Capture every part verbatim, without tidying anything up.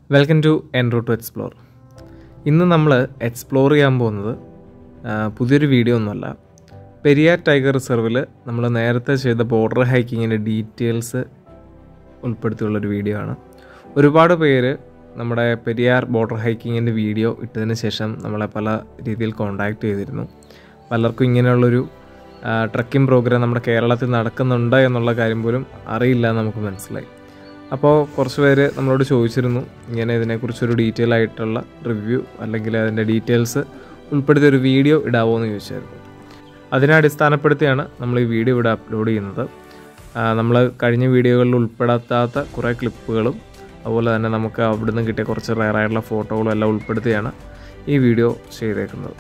Welcome to Enroute to Explore. ഇന്ന് നമ്മൾ explore ചെയ്യാൻ പോകുന്നത് പുതിയൊരു വീഡിയോ ഒന്നുമല്ല. പെരിയാർ ടൈഗർ റിസർവിൽ നമ്മൾ നേരത്തെ ചെയ്ത ബോർഡർ ഹൈക്കിങ്ങിൻ്റെ ഡീറ്റെയിൽസ് ഉൾപ്പെടുത്തിയുള്ളൊരു വീഡിയോ ആണ്. ഒരുപാട് പേര് നമ്മുടെ പെരിയാർ ബോർഡർ ഹൈക്കിങ്ങിൻ്റെ വീഡിയോ ഇട്ടതിന് ശേഷം നമ്മളെ പല രീതിയിൽ കോൺടാക്റ്റ് ചെയ്തിരുന്നു. പലർക്കും ഇങ്ങനെയുള്ളൊരു ട്രക്കിംഗ് പ്രോഗ്രാം നമ്മുടെ കേരളത്തിൽ നടക്കുന്നുണ്ട് എന്നുള്ള കാര്യം പോലും അറിയില്ല നമുക്ക് മനസ്സിലായി. അപ്പോൾ കുറച്ച് പേര് നമ്മളോട് ചോദിച്ചിരുന്നു ഇങ്ങനെ ഇതിനെക്കുറിച്ചൊരു ഡീറ്റെയിൽ ആയിട്ടുള്ള റിവ്യൂ അല്ലെങ്കിൽ അതിൻ്റെ ഡീറ്റെയിൽസ് ഉൾപ്പെടുത്തിയൊരു വീഡിയോ ഇടാവോ എന്ന് ചോദിച്ചായിരുന്നു. അതിനെ അടിസ്ഥാനപ്പെടുത്തിയാണ് നമ്മൾ ഈ വീഡിയോ ഇവിടെ അപ്ലോഡ് ചെയ്യുന്നത്. നമ്മൾ കഴിഞ്ഞ വീഡിയോകളിൽ ഉൾപ്പെടാത്ത കുറേ ക്ലിപ്പുകളും അതുപോലെ തന്നെ നമുക്ക് അവിടുന്ന് കിട്ടിയ കുറച്ച് റയറായിട്ടുള്ള ഫോട്ടോകളും എല്ലാം ഉൾപ്പെടുത്തിയാണ് ഈ വീഡിയോ ചെയ്തേക്കുന്നത്.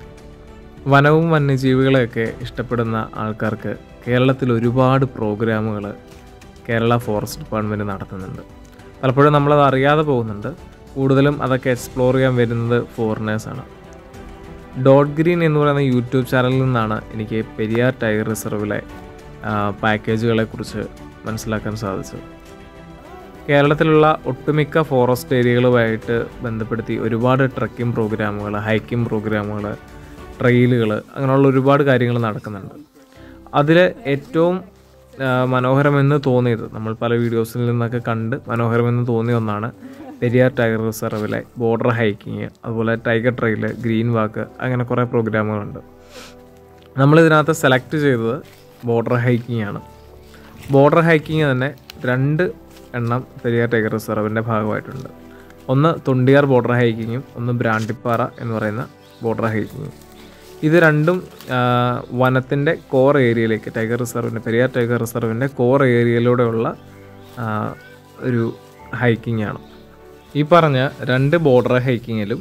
വനവും വന്യജീവികളെയൊക്കെ ഇഷ്ടപ്പെടുന്ന ആൾക്കാർക്ക് കേരളത്തിൽ ഒരുപാട് പ്രോഗ്രാമുകൾ കേരള ഫോറസ്റ്റ് ഡിപ്പാർട്ട്മെൻറ്റ് നടത്തുന്നുണ്ട്. പലപ്പോഴും നമ്മളത് അറിയാതെ പോകുന്നുണ്ട്. കൂടുതലും അതൊക്കെ എക്സ്പ്ലോർ ചെയ്യാൻ വരുന്നത് ഫോറിനേഴ്സാണ്. ഡോട്ട് ഗ്രീൻ എന്ന് പറയുന്ന യൂട്യൂബ് ചാനലിൽ നിന്നാണ് എനിക്ക് പെരിയാർ ടൈഗർ റിസർവിലെ പാക്കേജുകളെക്കുറിച്ച് മനസ്സിലാക്കാൻ സാധിച്ചത്. കേരളത്തിലുള്ള ഒട്ടുമിക്ക ഫോറസ്റ്റ് ഏരിയകളുമായിട്ട് ബന്ധപ്പെടുത്തി ഒരുപാട് ട്രക്കിംഗ് പ്രോഗ്രാമുകൾ, ഹൈക്കിംഗ് പ്രോഗ്രാമുകൾ, ട്രെയിലുകൾ അങ്ങനെയുള്ള ഒരുപാട് കാര്യങ്ങൾ നടക്കുന്നുണ്ട്. അതിൽ ഏറ്റവും മനോഹരമെന്ന് തോന്നിയത്, നമ്മൾ പല വീഡിയോസിൽ നിന്നൊക്കെ കണ്ട് മനോഹരമെന്ന് തോന്നിയ ഒന്നാണ് പെരിയാർ ടൈഗർ റിസർവിലെ ബോർഡർ ഹൈക്കിങ്, അതുപോലെ ടൈഗർ ട്രെയിൽ, ഗ്രീൻ വാക്ക്, അങ്ങനെ കുറേ പ്രോഗ്രാമുകളുണ്ട്. നമ്മളിതിനകത്ത് സെലക്ട് ചെയ്തത് ബോർഡർ ഹൈക്കിംഗ് ആണ്. ബോർഡർ ഹൈക്കിങ് തന്നെ രണ്ട് എണ്ണം പെരിയാർ ടൈഗർ റിസർവിൻ്റെ ഭാഗമായിട്ടുണ്ട്. ഒന്ന് തൊണ്ടിയാർ ബോർഡർ ഹൈക്കിങ്ങും ഒന്ന് ബ്രാണ്ടിപ്പാറ എന്ന് പറയുന്ന ബോർഡർ ഹൈക്കിങ്ങും. ഇത് രണ്ടും വനത്തിൻ്റെ കോർ ഏരിയയിലേക്ക്, ടൈഗർ റിസർവിൻ്റെ പെരിയാർ ടൈഗർ റിസർവിൻ്റെ കോർ ഏരിയയിലൂടെയുള്ള ഒരു ഹൈക്കിംഗ് ആണ്. ഈ പറഞ്ഞ രണ്ട് ബോർഡർ ഹൈക്കിങ്ങിലും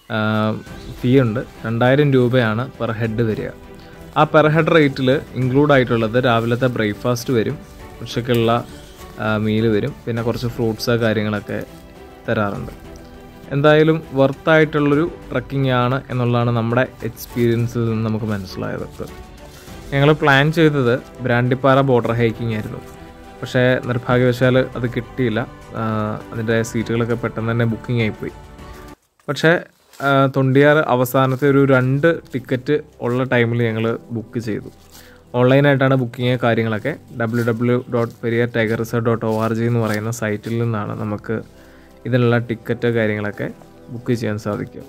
ഫീ ഉണ്ട്. രണ്ടായിരം രൂപയാണ് പെർ ഹെഡ് വരിക. ആ പെർ ഹെഡ് റേറ്റിൽ ഇൻക്ലൂഡ് ആയിട്ടുള്ളത് രാവിലത്തെ ബ്രേക്ക്ഫാസ്റ്റ് വരും, ഉച്ചയ്ക്കുള്ള മീല് വരും, പിന്നെ കുറച്ച് ഫ്രൂട്ട്സ് കാര്യങ്ങളൊക്കെ തരാറുണ്ട്. എന്തായാലും വർത്തായിട്ടുള്ളൊരു ട്രക്കിംഗ് ആണ് എന്നുള്ളതാണ് നമ്മുടെ എക്സ്പീരിയൻസിൽ നിന്ന് നമുക്ക് മനസ്സിലായത്. ഞങ്ങൾ പ്ലാൻ ചെയ്തത് ബ്രാണ്ടിപ്പാറ ബോർഡർ ഹൈക്കിംഗ് ആയിരുന്നു. പക്ഷേ നിർഭാഗ്യവശാൽ അത് കിട്ടിയില്ല. അതിൻ്റെ സീറ്റുകളൊക്കെ പെട്ടെന്ന് തന്നെ ബുക്കിംഗ് ആയിപ്പോയി. പക്ഷേ തൊണ്ടിയാർ അവസാനത്തെ ഒരു രണ്ട് ടിക്കറ്റ് ഉള്ള ടൈമിൽ ഞങ്ങൾ ബുക്ക് ചെയ്തു. ഓൺലൈനായിട്ടാണ് ബുക്കിങ് കാര്യങ്ങളൊക്കെ. W W dot Periyar tiger reserve dot O R G എന്ന് പറയുന്ന സൈറ്റിൽ നിന്നാണ് നമുക്ക് ഇതിനുള്ള ടിക്കറ്റ് കാര്യങ്ങളൊക്കെ ബുക്ക് ചെയ്യാൻ സാധിക്കും.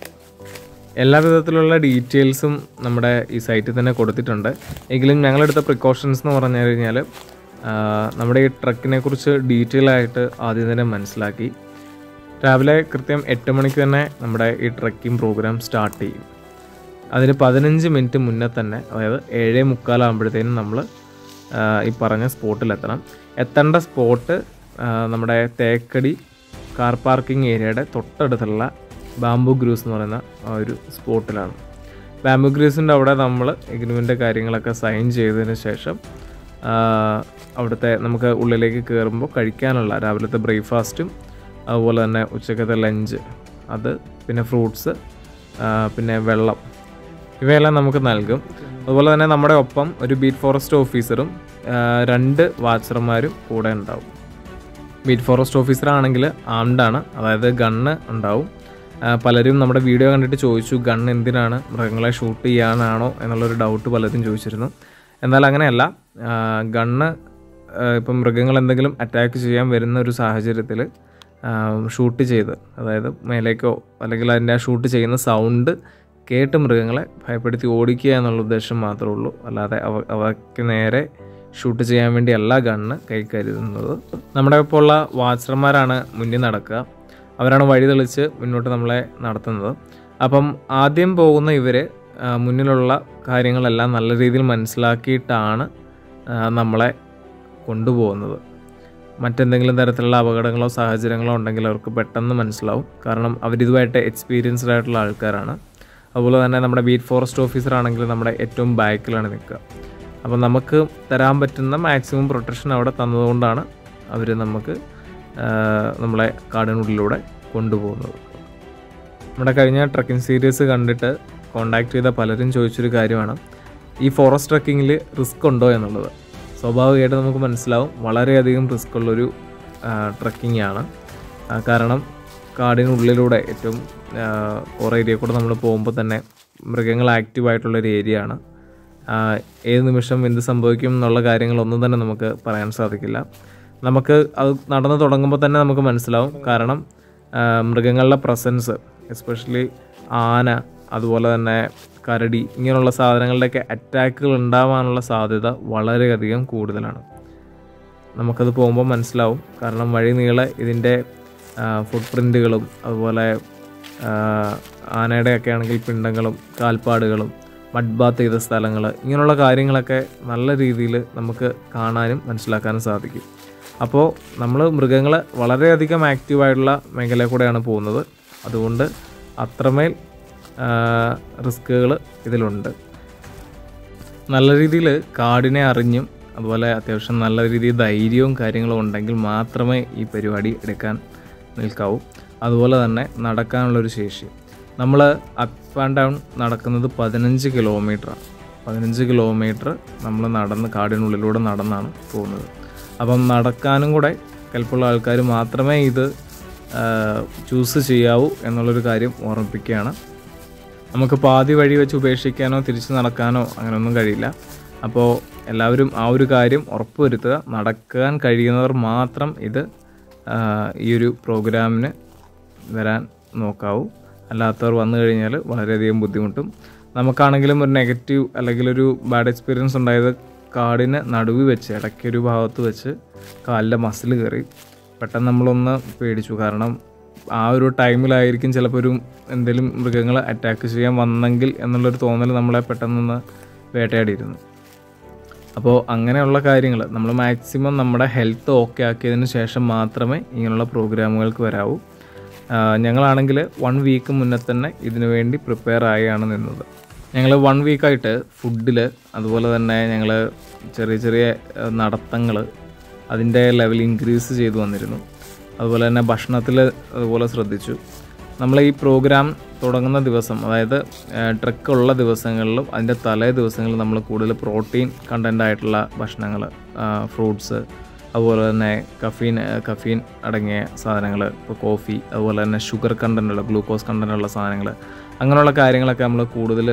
എല്ലാ വിധത്തിലുള്ള ഡീറ്റെയിൽസും നമ്മുടെ ഈ സൈറ്റിൽ തന്നെ കൊടുത്തിട്ടുണ്ട്. എങ്കിലും ഞങ്ങളെടുത്ത പ്രിക്കോഷൻസ് എന്ന് പറഞ്ഞു കഴിഞ്ഞാൽ നമ്മുടെ ഈ ട്രക്കിനെ കുറിച്ച് ഡീറ്റെയിൽ ആയിട്ട് ആദ്യം തന്നെ മനസ്സിലാക്കി. രാവിലെ കൃത്യം എട്ട് മണിക്ക് തന്നെ നമ്മുടെ ഈ ട്രക്കിംഗ് പ്രോഗ്രാം സ്റ്റാർട്ട് ചെയ്യും. അതിന് പതിനഞ്ച് മിനിറ്റ് മുന്നേ തന്നെ, അതായത് ഏഴേ മുക്കാലാകുമ്പോഴത്തേനും നമ്മൾ ഈ പറഞ്ഞ സ്പോട്ടിലെത്തണം. എത്തേണ്ട സ്പോട്ട് നമ്മുടെ തേക്കടി കാർ പാർക്കിംഗ് ഏരിയയുടെ തൊട്ടടുത്തുള്ള ബാംബു ഗ്രൂസ് എന്ന് പറയുന്ന ഒരു സ്പോട്ടിലാണ്. ബാംബു ഗ്രൂസിൻ്റെ അവിടെ നമ്മൾ എഗ്രിമെൻ്റ് കാര്യങ്ങളൊക്കെ സൈൻ ചെയ്തതിന് ശേഷം അവിടുത്തെ നമുക്ക് ഉള്ളിലേക്ക് കയറുമ്പോൾ കഴിക്കാനുള്ള രാവിലത്തെ ബ്രേക്ക്ഫാസ്റ്റും അതുപോലെ തന്നെ ഉച്ചക്കത്തെ ലഞ്ച്, അത് പിന്നെ ഫ്രൂട്ട്സ്, പിന്നെ വെള്ളം, ഇവയെല്ലാം നമുക്ക് നൽകും. അതുപോലെ തന്നെ നമ്മുടെ ഒപ്പം ഒരു ബീറ്റ് ഫോറസ്റ്റ് ഓഫീസറും രണ്ട് വാച്ചർമാരും കൂടെ ഉണ്ടാവും. ബീറ്റ് ഫോറസ്റ്റ് ഓഫീസറാണെങ്കിൽ ആംഡാണ്, അതായത് ഗണ്ണ് ഉണ്ടാവും. പലരും നമ്മുടെ വീഡിയോ കണ്ടിട്ട് ചോദിച്ചു ഗണ്ണ് എന്തിനാണ്, മൃഗങ്ങളെ ഷൂട്ട് ചെയ്യാനാണോ എന്നുള്ളൊരു ഡൗട്ട് പലരും ചോദിച്ചിരുന്നു. എന്നാൽ അങ്ങനെയല്ല. ഗണ്ണ് ഇപ്പം മൃഗങ്ങൾ എന്തെങ്കിലും അറ്റാക്ക് ചെയ്യാൻ വരുന്ന ഒരു സാഹചര്യത്തിൽ ഷൂട്ട് ചെയ്ത്, അതായത് മേലേക്കോ അല്ലെങ്കിൽ അതിൻ്റെ ആ ഷൂട്ട് ചെയ്യുന്ന സൗണ്ട് കേട്ട് മൃഗങ്ങളെ ഭയപ്പെടുത്തി ഓടിക്കുക എന്നുള്ള ഉദ്ദേശം മാത്രമേ ഉള്ളൂ. അല്ലാതെ അവ അവയ്ക്ക് നേരെ ഷൂട്ട് ചെയ്യാൻ വേണ്ടി അല്ല ഗണ്ണ് കൈ കരുതുന്നത്. നമ്മുടെ ഇപ്പോൾ ഉള്ള വാച്ചർമാരാണ് മുന്നിൽ നടക്കുക. അവരാണ് വഴി തെളിച്ച് മുന്നോട്ട് നമ്മളെ നടത്തുന്നത്. അപ്പം ആദ്യം പോകുന്ന ഇവർ മുന്നിലുള്ള കാര്യങ്ങളെല്ലാം നല്ല രീതിയിൽ മനസ്സിലാക്കിയിട്ടാണ് നമ്മളെ കൊണ്ടുപോകുന്നത്. മറ്റെന്തെങ്കിലും തരത്തിലുള്ള അപകടങ്ങളോ സാഹചര്യങ്ങളോ ഉണ്ടെങ്കിൽ അവർക്ക് പെട്ടെന്ന് മനസ്സിലാവും. കാരണം അവരിതുമായിട്ട് എക്സ്പീരിയൻസ്ഡ് ആയിട്ടുള്ള ആൾക്കാരാണ്. അതുപോലെ തന്നെ നമ്മുടെ ബീറ്റ് ഫോറസ്റ്റ് ഓഫീസർ ആണെങ്കിൽ നമ്മുടെ ഏറ്റവും ബാക്കിലാണ് നിൽക്കുക. അപ്പോൾ നമുക്ക് തരാൻ പറ്റുന്ന മാക്സിമം പ്രൊട്ടക്ഷൻ അവിടെ തന്നതുകൊണ്ടാണ് അവർ നമുക്ക് നമ്മളെ കാടിനുള്ളിലൂടെ കൊണ്ടുപോകുന്നത്. നമ്മുടെ കഴിഞ്ഞ ട്രക്കിംഗ് സീരീസ് കണ്ടിട്ട് കോണ്ടാക്ട് ചെയ്ത പലരും ചോദിച്ചൊരു കാര്യമാണ് ഈ ഫോറസ്റ്റ് ട്രക്കിങ്ങിൽ റിസ്ക് ഉണ്ടോ എന്നുള്ളത്. സ്വാഭാവികമായിട്ട് നമുക്ക് മനസ്സിലാവും വളരെയധികം റിസ്ക് ഉള്ളൊരു ട്രക്കിംഗ് ആണ്. കാരണം കാടിനുള്ളിലൂടെ ഏറ്റവും കുറേ ഏരിയ കൂടെ നമ്മൾ പോകുമ്പോൾ തന്നെ മൃഗങ്ങൾ ആക്റ്റീവായിട്ടുള്ളൊരു ഏരിയ ആണ്. ഏത് നിമിഷം എന്ത് സംഭവിക്കും എന്നുള്ള കാര്യങ്ങളൊന്നും തന്നെ നമുക്ക് പറയാൻ സാധിക്കില്ല. നമുക്ക് അത് നടന്നു തുടങ്ങുമ്പോൾ തന്നെ നമുക്ക് മനസ്സിലാവും. കാരണം മൃഗങ്ങളുടെ പ്രസൻസ്, എസ്പെഷ്യലി ആന, അതുപോലെ തന്നെ കരടി, ഇങ്ങനെയുള്ള സാധനങ്ങളുടെയൊക്കെ അറ്റാക്കുകൾ ഉണ്ടാവാനുള്ള സാധ്യത വളരെയധികം കൂടുതലാണ്. നമുക്കത് പോകുമ്പോൾ മനസ്സിലാവും. കാരണം വഴി നീളെ ഇതിൻ്റെ ഫുട് പ്രിൻറ്റുകളും അതുപോലെ ആനയുടെയൊക്കെ ആണെങ്കിൽ പിണ്ടങ്ങളും കാൽപ്പാടുകളും മഡ് ബാത്ത് ചെയ്ത സ്ഥലങ്ങൾ, ഇങ്ങനെയുള്ള കാര്യങ്ങളൊക്കെ നല്ല രീതിയിൽ നമുക്ക് കാണാനും മനസ്സിലാക്കാനും സാധിക്കും. അപ്പോൾ നമ്മൾ മൃഗങ്ങൾ വളരെയധികം ആക്റ്റീവായിട്ടുള്ള മേഖലയിൽ കൂടെയാണ് പോകുന്നത്. അതുകൊണ്ട് അത്രമേൽ റിസ്ക്കുകൾ ഇതിലുണ്ട്. നല്ല രീതിയിൽ കാടിനെ അറിഞ്ഞും അതുപോലെ അത്യാവശ്യം നല്ല രീതിയിൽ ധൈര്യവും കാര്യങ്ങളും ഉണ്ടെങ്കിൽ മാത്രമേ ഈ പരിപാടി എടുക്കാൻ നിൽക്കാവൂ. അതുപോലെ തന്നെ നടക്കാനുള്ളൊരു ശേഷി. നമ്മൾ അപ്പ് ആൻഡ് ഡൗൺ നടക്കുന്നത് പതിനഞ്ച് കിലോമീറ്ററാണ്. പതിനഞ്ച് കിലോമീറ്റർ നമ്മൾ നടന്ന് കാടിനുള്ളിലൂടെ നടന്നാണ് പോകുന്നത്. അപ്പം നടക്കാനും കൂടെ കെൽപ്പുള്ള ആൾക്കാർ മാത്രമേ ഇത് ചൂസ് ചെയ്യാവൂ എന്നുള്ളൊരു കാര്യം ഓർമ്മിപ്പിക്കുകയാണ്. നമുക്ക് പാതി വഴി വെച്ച് ഉപേക്ഷിക്കാനോ തിരിച്ച് നടക്കാനോ അങ്ങനെയൊന്നും കഴിയില്ല. അപ്പോൾ എല്ലാവരും ആ ഒരു കാര്യം ഉറപ്പുവരുത്തുക. നടക്കാൻ കഴിയുന്നവർ മാത്രം ഇത് ഈ ഒരു പ്രോഗ്രാമിന് വരാൻ നോക്കാവൂ. അല്ലാത്തവർ വന്നു കഴിഞ്ഞാൽ വളരെയധികം ബുദ്ധിമുട്ടും. നമുക്കാണെങ്കിലും ഒരു നെഗറ്റീവ് അല്ലെങ്കിൽ ഒരു ബാഡ് എക്സ്പീരിയൻസ് ഉണ്ടായത് കാടിന് നടുവ് വെച്ച് ഇടയ്ക്കൊരു ഭാഗത്ത് വെച്ച് കാലിൻ്റെ മസിൽ കയറി. പെട്ടെന്ന് നമ്മളൊന്ന് പേടിച്ചു. കാരണം ആ ഒരു ടൈമിലായിരിക്കും ചിലപ്പോൾ ഒരു എന്തെങ്കിലും മൃഗങ്ങൾ അറ്റാക്ക് ചെയ്യാൻ വന്നെങ്കിൽ എന്നുള്ളൊരു തോന്നൽ നമ്മളെ പെട്ടെന്നൊന്ന് വേട്ടയാടിയിരുന്നു. അപ്പോൾ അങ്ങനെയുള്ള കാര്യങ്ങൾ നമ്മൾ മാക്സിമം നമ്മുടെ ഹെൽത്ത് ഓക്കെ ആക്കിയതിന് ശേഷം മാത്രമേ ഇങ്ങനെയുള്ള പ്രോഗ്രാമുകൾക്ക് വരാവൂ. ഞങ്ങളാണെങ്കിൽ വൺ വീക്ക് മുന്നേ തന്നെ ഇതിനു വേണ്ടി പ്രിപ്പയർ ആയാണ് നിന്നത്. ഞങ്ങൾ വൺ വീക്കായിട്ട് ഫുഡിൽ, അതുപോലെ തന്നെ ഞങ്ങൾ ചെറിയ ചെറിയ നടത്തങ്ങൾ അതിൻ്റെ ലെവൽ ഇൻക്രീസ് ചെയ്തു വന്നിരുന്നു. അതുപോലെ തന്നെ ഭക്ഷണത്തിൽ അതുപോലെ ശ്രദ്ധിച്ചു. നമ്മൾ ഈ പ്രോഗ്രാം തുടങ്ങുന്ന ദിവസം, അതായത് ട്രക്കുള്ള ദിവസങ്ങളിലും അതിൻ്റെ തലേ ദിവസങ്ങളിൽ നമ്മൾ കൂടുതൽ പ്രോട്ടീൻ കണ്ടൻ്റ് ആയിട്ടുള്ള ഭക്ഷണങ്ങൾ, ഫ്രൂട്ട്സ്, അതുപോലെ തന്നെ കഫീൻ കഫീൻ അടങ്ങിയ സാധനങ്ങൾ, ഇപ്പോൾ കോഫി, അതുപോലെ തന്നെ ഷുഗർ കണ്ടൻ്റുള്ള, ഗ്ലൂക്കോസ് കണ്ടൻ്റുള്ള സാധനങ്ങൾ, അങ്ങനെയുള്ള കാര്യങ്ങളൊക്കെ നമ്മൾ കൂടുതൽ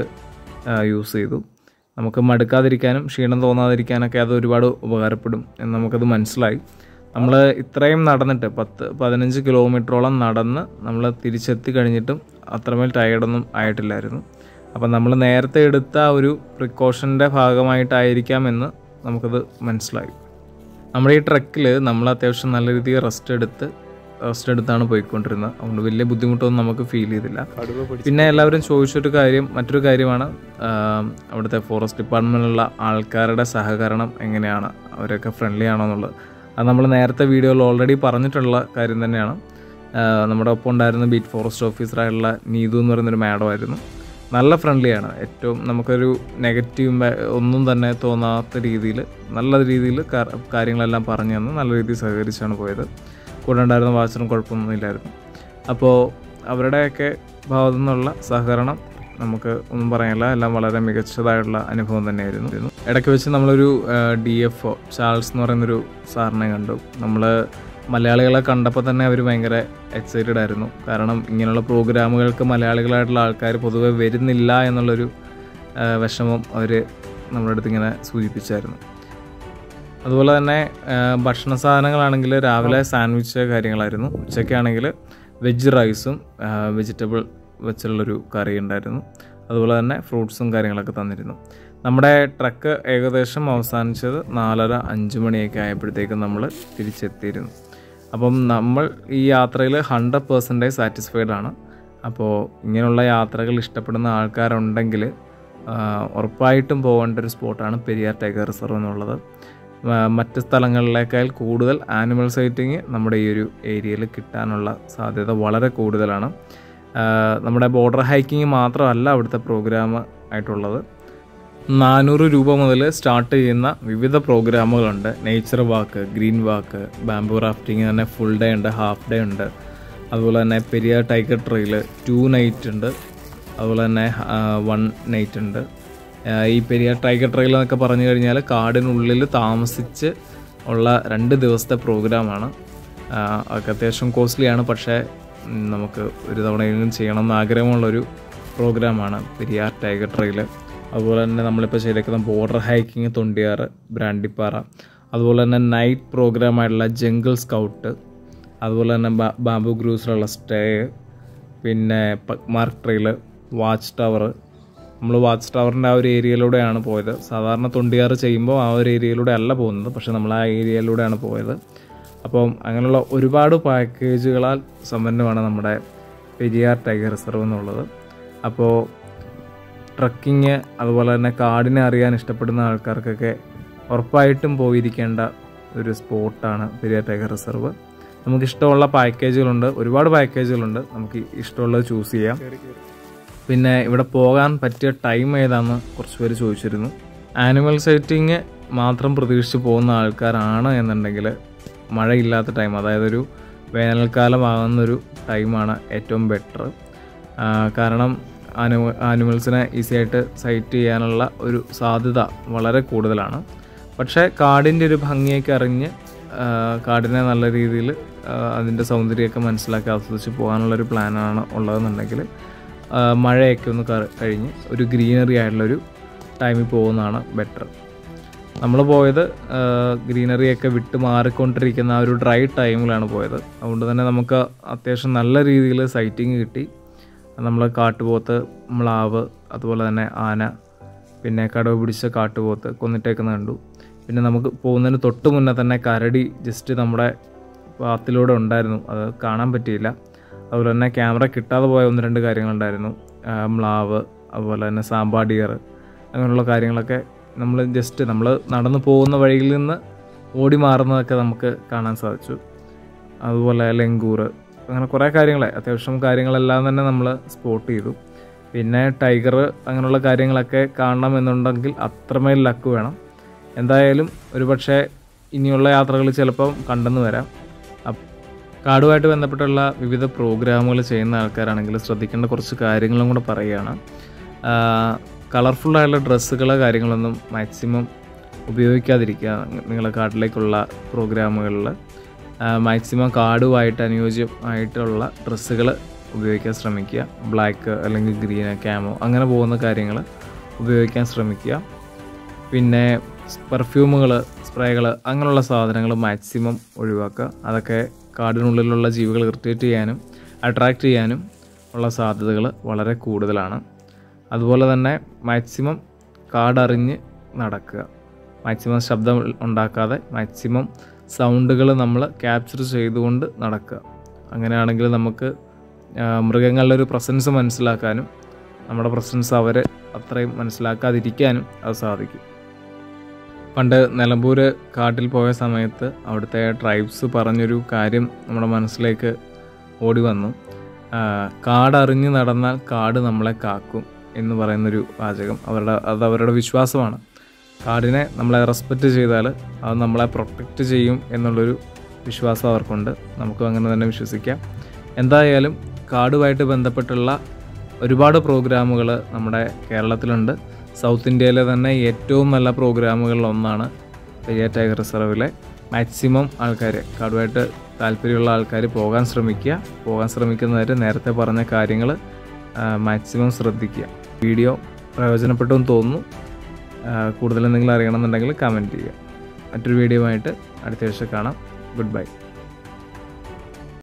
യൂസ് ചെയ്തു. നമുക്ക് മടുക്കാതിരിക്കാനും ക്ഷീണം തോന്നാതിരിക്കാനൊക്കെ അത് ഒരുപാട് ഉപകാരപ്പെടും എന്ന് നമുക്കത് മനസ്സിലായി. നമ്മൾ ഇത്രയും നടന്നിട്ട് പത്ത് പതിനഞ്ച് കിലോമീറ്ററോളം നടന്ന് നമ്മൾ തിരിച്ചെത്തി കഴിഞ്ഞിട്ടും അത്രമേൽ ടയേർഡൊന്നും ആയിട്ടില്ലായിരുന്നു. അപ്പം നമ്മൾ നേരത്തെ എടുത്ത ഒരു പ്രിക്കോഷൻ്റെ ഭാഗമായിട്ടായിരിക്കാമെന്ന് നമുക്കത് മനസ്സിലായി. നമ്മുടെ ഈ ട്രക്കിൽ നമ്മൾ അത്യാവശ്യം നല്ല രീതിയിൽ റെസ്റ്റ് എടുത്ത് റെസ്റ്റ് എടുത്താണ് പോയിക്കൊണ്ടിരുന്നത്. അതുകൊണ്ട് വലിയ ബുദ്ധിമുട്ടൊന്നും നമുക്ക് ഫീൽ ചെയ്തില്ല. പിന്നെ എല്ലാവരും ചോദിച്ചൊരു കാര്യം, മറ്റൊരു കാര്യമാണ് അവിടുത്തെ ഫോറസ്റ്റ് ഡിപ്പാർട്ട്മെൻറ്റിലുള്ള ആൾക്കാരുടെ സഹകരണം എങ്ങനെയാണ്, അവരൊക്കെ ഫ്രണ്ട്ലി ആണോ എന്നുള്ളത്. അത് നമ്മൾ നേരത്തെ വീഡിയോയിൽ ഓൾറെഡി പറഞ്ഞിട്ടുള്ള കാര്യം തന്നെയാണ്. നമ്മുടെ ഒപ്പം ഉണ്ടായിരുന്ന ബീറ്റ് ഫോറസ്റ്റ് ഓഫീസറായിട്ടുള്ള നീതു എന്ന് പറയുന്നൊരു മാഡം ആയിരുന്നു. നല്ല ഫ്രണ്ട്ലിയാണ്. ഏറ്റവും നമുക്കൊരു നെഗറ്റീവ് ഒന്നും തന്നെ തോന്നാത്ത രീതിയിൽ നല്ല രീതിയിൽ കാര്യങ്ങളെല്ലാം പറഞ്ഞു തന്ന് നല്ല രീതിയിൽ സഹകരിച്ചാണ് പോയത്. കൂടെ ഉണ്ടായിരുന്ന വാച്ചറും കുഴപ്പമൊന്നുമില്ലായിരുന്നു. അപ്പോൾ അവരുടെയൊക്കെ ഭാഗത്തു നിന്നുള്ള സഹകരണം നമുക്ക് ഒന്നും പറയാനില്ല. എല്ലാം വളരെ മികച്ചതായിട്ടുള്ള അനുഭവം തന്നെയായിരുന്നു. ഇടയ്ക്ക് വെച്ച് നമ്മളൊരു ഡി എഫ് ഒ ചാൾസ് എന്ന് പറയുന്നൊരു സാറിനെ കണ്ടു. നമ്മൾ മലയാളികളെ കണ്ടപ്പോൾ തന്നെ അവർ ഭയങ്കര എക്സൈറ്റഡ് ആയിരുന്നു. കാരണം ഇങ്ങനെയുള്ള പ്രോഗ്രാമുകൾക്ക് മലയാളികളായിട്ടുള്ള ആൾക്കാർ പൊതുവെ വരുന്നില്ല എന്നുള്ളൊരു വിഷമം അവർ നമ്മുടെ അടുത്ത് ഇങ്ങനെ സൂചിപ്പിച്ചായിരുന്നു. അതുപോലെ തന്നെ ഭക്ഷണ സാധനങ്ങളാണെങ്കിൽ രാവിലെ സാൻഡ്വിച്ച് കാര്യങ്ങളായിരുന്നു. ഉച്ചയ്ക്കാണെങ്കിൽ വെജ് റൈസും വെജിറ്റബിൾ വെച്ചുള്ളൊരു കറി ഉണ്ടായിരുന്നു. അതുപോലെ തന്നെ ഫ്രൂട്ട്സും കാര്യങ്ങളൊക്കെ തന്നിരുന്നു. നമ്മുടെ ട്രക്ക് ഏകദേശം അവസാനിച്ചത് നാലര അഞ്ച് മണിയൊക്കെ ആയപ്പോഴത്തേക്കും നമ്മൾ തിരിച്ചെത്തിയിരുന്നു. അപ്പം നമ്മൾ ഈ യാത്രയിൽ ഹൺഡ്രഡ് പെർസെൻറ്റേജ് സാറ്റിസ്ഫൈഡ് ആണ്. അപ്പോൾ ഇങ്ങനെയുള്ള യാത്രകൾ ഇഷ്ടപ്പെടുന്ന ആൾക്കാരുണ്ടെങ്കിൽ ഉറപ്പായിട്ടും പോകേണ്ട ഒരു സ്പോട്ടാണ് പെരിയാർ ടൈഗർ റിസർവ് എന്നുള്ളത്. മറ്റ് സ്ഥലങ്ങളിലേക്കാൾ കൂടുതൽ ആനിമൽ സൈറ്റിങ് നമ്മുടെ ഈ ഒരു ഏരിയയിൽ കിട്ടാനുള്ള സാധ്യത വളരെ കൂടുതലാണ്. നമ്മുടെ ബോർഡർ ഹൈക്കിങ് മാത്രമല്ല അവിടുത്തെ പ്രോഗ്രാം ആയിട്ടുള്ളത്. നാനൂറ് രൂപ മുതൽ സ്റ്റാർട്ട് ചെയ്യുന്ന വിവിധ പ്രോഗ്രാമുകളുണ്ട്. Nature walk, green walk, bamboo rafting തന്നെ ഫുൾ ഡേ ഉണ്ട്, ഹാഫ് ഡേ ഉണ്ട്. അതുപോലെ തന്നെ Periyar tiger trail two night ഉണ്ട്, അതുപോലെ തന്നെ വൺ നൈറ്റ് ഉണ്ട്. ഈ പെരിയാർ ടൈഗർ ട്രെയിൽ എന്നൊക്കെ പറഞ്ഞു കഴിഞ്ഞാൽ കാടിനുള്ളിൽ താമസിച്ച് ഉള്ള രണ്ട് ദിവസത്തെ പ്രോഗ്രാമാണ്. അതൊക്കെ അത്യാവശ്യം കോസ്റ്റ്ലിയാണ്. പക്ഷേ നമുക്ക് ഒരു തവണയെങ്കിലും ചെയ്യണമെന്ന് ആഗ്രഹമുള്ളൊരു പ്രോഗ്രാമാണ് പെരിയാർ ടൈഗർ ട്രെയിൽ. അതുപോലെ തന്നെ നമ്മളിപ്പോൾ ചെയ്തേക്കുന്ന ബോർഡർ ഹൈക്കിങ് തൊണ്ടിയാറ്, ബ്രാൻഡിപ്പാറ, അതുപോലെ തന്നെ നൈറ്റ് പ്രോഗ്രാമായിട്ടുള്ള ജംഗിൾ സ്കൗട്ട്, അതുപോലെ തന്നെ ബാംബു ഗ്രൂസിലുള്ള സ്റ്റേ, പിന്നെ മാർക്ക് ട്രെയിൽ, വാച്ച് ടവർ. നമ്മൾ വാച്ച് ടവറിൻ്റെ ആ ഒരു ഏരിയയിലൂടെയാണ് പോയത്. സാധാരണ തൊണ്ടിയാറ് ചെയ്യുമ്പോൾ ആ ഒരു ഏരിയയിലൂടെ അല്ല പോകുന്നത്, പക്ഷേ നമ്മൾ ആ ഏരിയയിലൂടെയാണ് പോയത്. അപ്പം അങ്ങനെയുള്ള ഒരുപാട് പാക്കേജുകളാൽ സമ്പന്നമാണ് നമ്മുടെ പെരിയാർ ടൈഗർ റിസർവ് എന്നുള്ളത്. അപ്പോൾ ട്രക്കിങ് അതുപോലെ തന്നെ കാടിനെ അറിയാൻ ഇഷ്ടപ്പെടുന്ന ആൾക്കാർക്കൊക്കെ ഉറപ്പായിട്ടും പോയിരിക്കേണ്ട ഒരു സ്പോട്ടാണ് പെരിയാർ ടൈഗർ റിസർവ്. നമുക്കിഷ്ടമുള്ള പാക്കേജുകളുണ്ട്, ഒരുപാട് പാക്കേജുകളുണ്ട്, നമുക്ക് ഇഷ്ടമുള്ളത് ചൂസ് ചെയ്യാം. പിന്നെ ഇവിടെ പോകാൻ പറ്റിയ ടൈം ഏതാണെന്ന് കുറച്ച് പേര് ചോദിച്ചിരുന്നു. ആനിമൽ സൈറ്റിങ് മാത്രം പ്രതീക്ഷിച്ച് പോകുന്ന ആൾക്കാരാണ് എന്നുണ്ടെങ്കിൽ മഴയില്ലാത്ത ടൈം, അതായത് ഒരു വേനൽക്കാലമാകുന്നൊരു ടൈമാണ് ഏറ്റവും ബെറ്റർ. കാരണം ആനിമ ആനിമൽസിനെ ഈസി ആയിട്ട് സൈറ്റ് ചെയ്യാനുള്ള ഒരു സാധ്യത വളരെ കൂടുതലാണ്. പക്ഷേ കാടിൻ്റെ ഒരു ഭംഗിയൊക്കെ അറിഞ്ഞ് കാടിനെ നല്ല രീതിയിൽ അതിൻ്റെ സൗന്ദര്യമൊക്കെ മനസ്സിലാക്കി ആസ്വദിച്ച് പോകാനുള്ളൊരു പ്ലാനാണ് ഉള്ളതെന്നുണ്ടെങ്കിൽ മഴയൊക്കെ ഒന്ന് കഴിഞ്ഞ് ഒരു ഗ്രീനറി ആയിട്ടുള്ളൊരു ടൈമിൽ പോകുന്നതാണ് ബെറ്റർ. നമ്മൾ പോയത് ഗ്രീനറിയൊക്കെ വിട്ട് മാറിക്കൊണ്ടിരിക്കുന്ന ആ ഒരു ഡ്രൈ ടൈമിലാണ് പോയത്. അതുകൊണ്ട് തന്നെ നമുക്ക് അത്യാവശ്യം നല്ല രീതിയിൽ സൈറ്റിങ് കിട്ടി. നമ്മൾ കാട്ടുപോത്ത്, മ്ലാവ്, അതുപോലെ തന്നെ ആന, പിന്നെ കടവ് പിടിച്ച കാട്ടുപോത്ത് കൊന്നിട്ടേക്കുന്ന കണ്ടു. പിന്നെ നമുക്ക് പോകുന്നതിന് തൊട്ട് മുന്നേ തന്നെ കരടി ജസ്റ്റ് നമ്മുടെ പാത്തിലൂടെ ഉണ്ടായിരുന്നു, അത് കാണാൻ പറ്റിയില്ല. അതുപോലെ തന്നെ ക്യാമറ കിട്ടാതെ പോയ ഒന്ന് രണ്ട് കാര്യങ്ങളുണ്ടായിരുന്നു. മ്ലാവ്, അതുപോലെ തന്നെ സാമ്പാടിയർ, അങ്ങനെയുള്ള കാര്യങ്ങളൊക്കെ നമ്മൾ ജസ്റ്റ് നമ്മൾ നടന്നു പോകുന്ന വഴിയിൽ നിന്ന് ഓടി മാറുന്നതൊക്കെ നമുക്ക് കാണാൻ സാധിച്ചു. അതുപോലെ ലങ്കൂർ, അങ്ങനെ കുറേ കാര്യങ്ങളെ അത്യാവശ്യം കാര്യങ്ങളെല്ലാം തന്നെ നമ്മൾ സ്പോട്ട് ചെയ്തു. പിന്നെ ടൈഗർ, അങ്ങനെയുള്ള കാര്യങ്ങളൊക്കെ കാണണമെന്നുണ്ടെങ്കിൽ അത്രമേൽ ലക്ക് വേണം. എന്തായാലും ഒരു പക്ഷേ ഇനിയുള്ള യാത്രകൾ ചിലപ്പം കണ്ടെന്ന് വരാം. കാടുമായിട്ട് ബന്ധപ്പെട്ടുള്ള വിവിധ പ്രോഗ്രാമുകൾ ചെയ്യുന്ന ആൾക്കാരാണെങ്കിൽ ശ്രദ്ധിക്കേണ്ട കുറച്ച് കാര്യങ്ങളും കൂടെ പറയുകയാണ്. കളർഫുള്ളായുള്ള ഡ്രസ്സുകൾ കാര്യങ്ങളൊന്നും മാക്സിമം ഉപയോഗിക്കാതിരിക്കുക. നിങ്ങൾ കാട്ടിലേക്കുള്ള പ്രോഗ്രാമുകളിൽ മാക്സിമം കാടുമായിട്ട് അനുയോജ്യമായിട്ടുള്ള ഡ്രസ്സുകൾ ഉപയോഗിക്കാൻ ശ്രമിക്കുക. ബ്ലാക്ക് അല്ലെങ്കിൽ ഗ്രീൻ, ക്യാമോ, അങ്ങനെ പോകുന്ന കാര്യങ്ങൾ ഉപയോഗിക്കാൻ ശ്രമിക്കുക. പിന്നെ പെർഫ്യൂമുകൾ, സ്പ്രേകൾ, അങ്ങനെയുള്ള സാധനങ്ങൾ മാക്സിമം ഒഴിവാക്കുക. അതൊക്കെ കാടിനുള്ളിലുള്ള ജീവികൾ ഇറിറ്റേറ്റ് ചെയ്യാനും അട്രാക്റ്റ് ചെയ്യാനും ഉള്ള സാധ്യതകൾ വളരെ കൂടുതലാണ്. അതുപോലെ തന്നെ മാക്സിമം കാടറിഞ്ഞ് നടക്കുക. മാക്സിമം ശബ്ദം ഉണ്ടാക്കാതെ മാക്സിമം സൗണ്ടുകൾ നമ്മൾ ക്യാപ്ചർ ചെയ്തുകൊണ്ട് നടക്കുക. അങ്ങനെയാണെങ്കിൽ നമുക്ക് മൃഗങ്ങളുടെ ഒരു പ്രസൻസ് മനസ്സിലാക്കാനും നമ്മുടെ പ്രസൻസ് അവർ അത്രയും മനസ്സിലാക്കാതിരിക്കാനും അത് സാധിക്കും. പണ്ട് നിലമ്പൂർ കാട്ടിൽ പോയ സമയത്ത് അവിടുത്തെ ട്രൈബ്സ് പറഞ്ഞൊരു കാര്യം നമ്മുടെ മനസ്സിലേക്ക് ഓടി വന്നു. കാടറിഞ്ഞ് നടന്നാൽ കാട് നമ്മളെ കാക്കും എന്ന് പറയുന്നൊരു വാചകം. അവരുടെ അത് അവരുടെ വിശ്വാസമാണ്. കാടിനെ നമ്മളെ റെസ്പെക്റ്റ് ചെയ്താൽ അത് നമ്മളെ പ്രൊട്ടക്റ്റ് ചെയ്യും എന്നുള്ളൊരു വിശ്വാസം അവർക്കുണ്ട്. നമുക്കും അങ്ങനെ തന്നെ വിശ്വസിക്കാം. എന്തായാലും കാടുമായിട്ട് ബന്ധപ്പെട്ടുള്ള ഒരുപാട് പ്രോഗ്രാമുകൾ നമ്മുടെ കേരളത്തിലുണ്ട്. സൗത്ത് ഇന്ത്യയിലെ തന്നെ ഏറ്റവും നല്ല പ്രോഗ്രാമുകളിൽ ഒന്നാണ് പെരിയാർ ടൈഗർ റിസർവിലെ. മാക്സിമം ആൾക്കാർ, കാടുമായിട്ട് താല്പര്യമുള്ള ആൾക്കാർ പോകാൻ ശ്രമിക്കുക. പോകാൻ ശ്രമിക്കുന്നവർ നേരത്തെ പറഞ്ഞ കാര്യങ്ങൾ മാക്സിമം ശ്രദ്ധിക്കുക. വീഡിയോ പ്രയോജനപ്പെട്ടെന്ന് തോന്നുന്നു. കൂടുതൽ എന്തെങ്കിലും അറിയണമെന്നുണ്ടെങ്കിൽ കമൻറ്റ് ചെയ്യുക. മറ്റൊരു വീഡിയോ ആയിട്ട് അടുത്ത ആഴ്ച കാണാം. Good by.